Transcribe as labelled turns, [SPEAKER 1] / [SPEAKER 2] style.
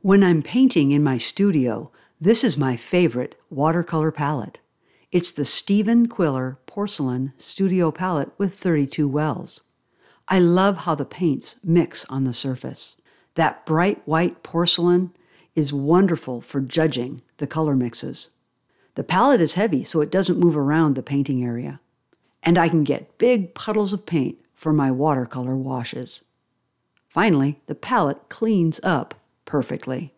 [SPEAKER 1] When I'm painting in my studio, this is my favorite watercolor palette. It's the Stephen Quiller Porcelain Studio Palette with 32 wells. I love how the paints mix on the surface. That bright white porcelain is wonderful for judging the color mixes. The palette is heavy, so it doesn't move around the painting area. And I can get big puddles of paint for my watercolor washes. Finally, the palette cleans up perfectly.